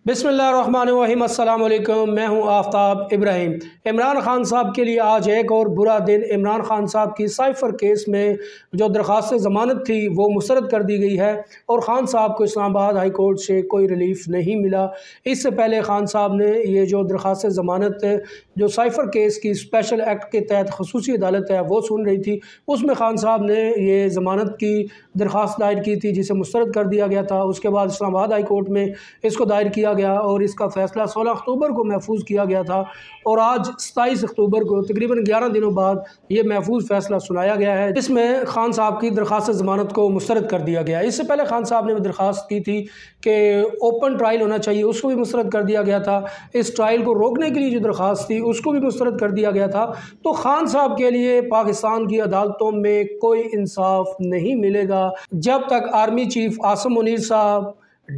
बिस्मिल्लाहिर्रहमानिर्रहीम, अस्सलाम वालेकुम। मैं हूं आफ्ताब इब्राहिम। इमरान खान साहब के लिए आज एक और बुरा दिन। इमरान खान साहब की साइफ़र केस में जो दरख्वास्त ज़मानत थी वो मुस्तरद कर दी गई है और ख़ान साहब को इस्लामाबाद हाई कोर्ट से कोई रिलीफ नहीं मिला। इससे पहले ख़ान साहब ने ये जो दरख्वास्त ज़मानत जो साइफ़र केस की स्पेशल एक्ट के तहत खसूसी अदालत है वो सुन रही थी, उसमें ख़ान साहब ने ये ज़मानत की दरख्वास्त दायर की थी जिसे मुस्तरद कर दिया गया था। उसके बाद इस्लामाबाद हाई कोर्ट में इसको दायर किया गया और इसका फ़ैसला 16 अक्टूबर को महफूज किया गया था और आज 27 अक्टूबर को तकरीबन 11 दिनों बाद ये महफूज फ़ैसला सुनाया गया है, जिसमें ख़ान साहब की दरख्वास्त ज़मानत को मुस्तरद कर दिया गया। इससे पहले ख़ान साहब ने दरख्वास्त की थी कि ओपन ट्रायल होना चाहिए, उसको भी मुस्तरद कर दिया गया था। इस ट्रायल को रोकने के लिए जो दरख्वास्त थी उसको भी मुस्तरद कर दिया गया था। तो ख़ान साहब के लिए पाकिस्तान की अदालतों में कोई इंसाफ नहीं मिलेगा जब तक आर्मी चीफ आसिम मुनीर साहब,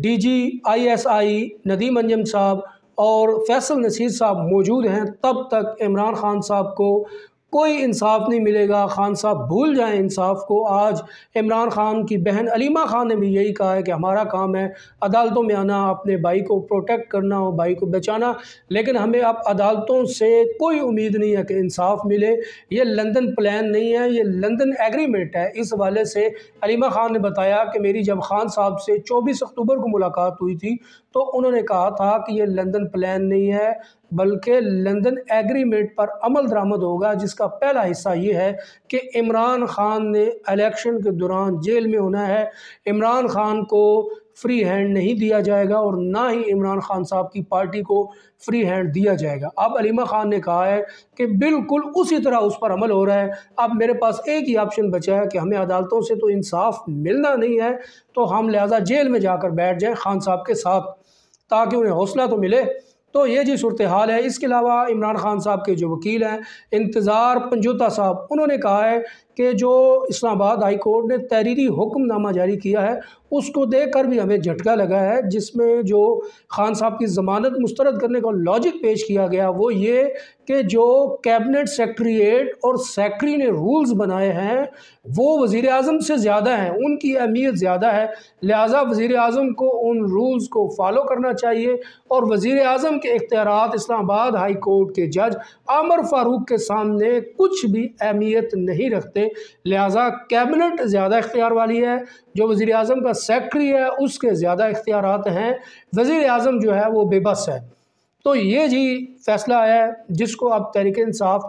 DG/ISI नदीम अंजम साहब और फैसल नसीर साहब मौजूद हैं, तब तक इमरान खान साहब को कोई इंसाफ नहीं मिलेगा। खान साहब भूल जाएं इंसाफ को। आज इमरान खान की बहन अलीमा खान ने भी यही कहा है कि हमारा काम है अदालतों में आना, अपने भाई को प्रोटेक्ट करना और भाई को बचाना, लेकिन हमें अब अदालतों से कोई उम्मीद नहीं है कि इंसाफ मिले। ये लंदन प्लान नहीं है, ये लंदन एग्रीमेंट है। इस हवाले से अलीमा खान ने बताया कि मेरी जब खान साहब से 24 अक्टूबर को मुलाकात हुई थी तो उन्होंने कहा था कि ये लंदन प्लान नहीं है बल्कि लंदन एग्रीमेंट पर अमल दरामद होगा, जिसका पहला हिस्सा ये है कि इमरान खान ने इलेक्शन के दौरान जेल में होना है। इमरान खान को फ्री हैंड नहीं दिया जाएगा और ना ही इमरान खान साहब की पार्टी को फ्री हैंड दिया जाएगा। अब अलीमा खान ने कहा है कि बिल्कुल उसी तरह उस पर अमल हो रहा है। अब मेरे पास एक ही ऑप्शन बचा है कि हमें अदालतों से तो इंसाफ मिलना नहीं है, तो हम लिहाजा जेल में जाकर बैठ जाएं खान साहब के साथ, ताकि उन्हें हौसला तो मिले। तो ये जी सूरत हाल है। इसके अलावा इमरान खान साहब के जो वकील हैं इंतज़ार पंजोता साहब, उन्होंने कहा है कि जो इस्लामाबाद हाई कोर्ट ने तहरीरी हुक्मनामा जारी किया है उसको देखकर भी हमें झटका लगा है, जिसमें जो खान साहब की ज़मानत मुस्तरद करने का लॉजिक पेश किया गया वो ये कि जो कैबिनेट सेक्रेटरीट और सेक्रेटरी ने रूल्स बनाए हैं वो वज़ीर आज़म से ज़्यादा हैं, उनकी अहमियत ज़्यादा है, लिहाजा वज़ीर आज़म को उन रूल्स को फॉलो करना चाहिए। और वज़ीर आज़म के इख्तियारात इस्लामाबाद हाई कोर्ट के जज आमर फारूक के सामने कुछ भी अहमियत नहीं रखते, लिहाजा कैबिनेट ज़्यादा इख्तियार वाली है, जो वज़ीर आज़म का सेक्रेटरी है उसके ज़्यादा इख्तियारात हैं, वज़ीर आज़म जो है वो बेबस है। तो ये जी फ़ैसला है जिसको अब तहरीक इंसाफ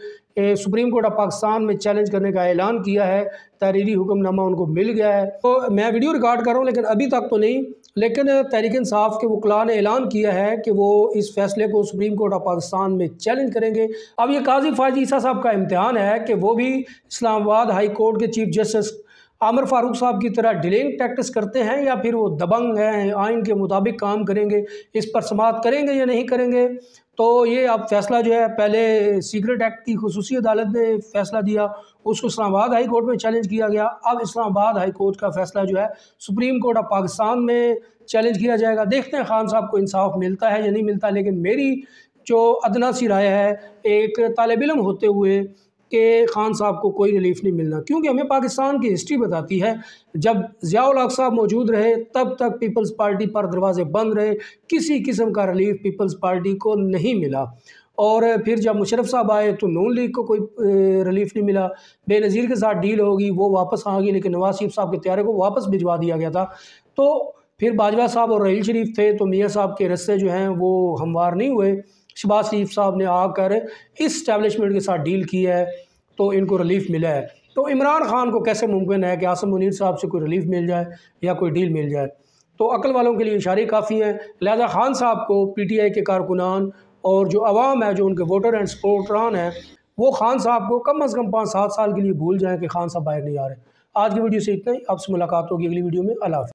ने सुप्रीम कोर्ट ऑफ पाकिस्तान में चैलेंज करने का ऐलान किया है। तहरीरी हुक्मनामा उनको मिल गया है। तो मैं वीडियो रिकॉर्ड कर रहा हूँ लेकिन अभी तक तो नहीं, लेकिन तहरीक इंसाफ के वकला ने ऐलान किया है कि वो इस फैसले को सुप्रीम कोर्ट ऑफ पाकिस्तान में चैलेंज करेंगे। अब ये काजी फायद ईसा साहब का इम्तिहान है कि वो भी इस्लामाबाद हाई कोर्ट के चीफ जस्टिस आमर फारूक साहब की तरह डिलेइंग टैक्टिस करते हैं या फिर वो दबंग हैं, आइन के मुताबिक काम करेंगे, इस पर समाअत करेंगे या नहीं करेंगे। तो ये अब फैसला जो है, पहले सीक्रेट एक्ट की खसूसी अदालत ने फैसला दिया, उसको इस्लामाबाद हाई कोर्ट में चैलेंज किया गया। अब इस्लामाबाद हाई कोर्ट का फैसला जो है सुप्रीम कोर्ट ऑफ पाकिस्तान में चैलेंज किया जाएगा। देखते हैं खान साहब को इंसाफ मिलता है या नहीं मिलता। लेकिन मेरी जो अदना सी राय है एक तालिब इल्म होते हुए कि खान साहब को कोई रिलीफ नहीं मिलना, क्योंकि हमें पाकिस्तान की हिस्ट्री बताती है जब ज़िया-उल हक साहब मौजूद रहे तब तक पीपल्स पार्टी पर दरवाजे बंद रहे, किसी किस्म का रिलीफ पीपल्स पार्टी को नहीं मिला। और फिर जब मुशर्रफ साहब आए तो नून लीग को कोई रिलीफ नहीं मिला। बेनज़ीर के साथ डील होगी, वो वापस आ गई, लेकिन नवाज शरीफ साहब के त्यारे को वापस भिजवा दिया गया था। तो फिर बाजवा साहब और रहील शरीफ थे तो मियाँ साहब के रस्ते जो हैं वो हमवार नहीं हुए। शहबाज शरीफ साहब ने आकर इस इस्टेब्लिशमेंट के साथ डील की है तो इनको रिलीफ मिला है। तो इमरान खान को कैसे मुमकिन है कि आसिम मुनीर साहब से कोई रिलीफ मिल जाए या कोई डील मिल जाए? तो अक्ल वालों के लिए इशारे काफ़ी हैं। लिहाजा खान साहब को PTI के कारकुनान और जो अवाम है, जो उनके वोटर एंड सपोर्टरान हैं, वो खान साहब को कम अज़ कम 5-7 साल के लिए भूल जाएँ कि खान साहब बाहर नहीं आ रहे। आज की वीडियो से इतना ही। आपसे मुलाकात होगी अगली वीडियो में। अल्लाह हाफ़िज़।